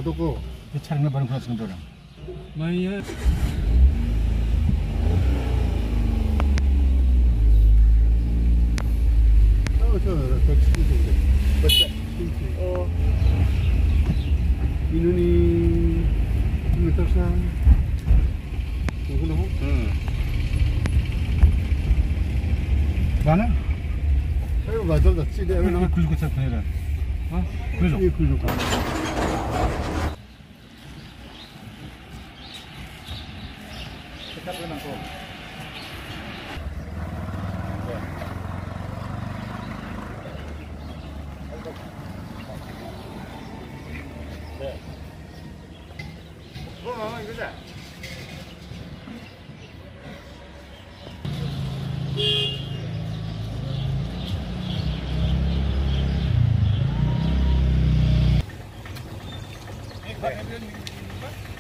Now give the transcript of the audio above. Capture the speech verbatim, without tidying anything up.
को ये छानने बन खुला सुन रहा मैं ये 어, 저 백신인데. 맞다. 어. 이눈이 미터상. 누구 누구? 응. 나는 아유, 맞아. 나 찌대. 그 굴고 차 보내라 어 그래서 이 굴juk. kita pernah kok 네. 그럼 이거자. 네.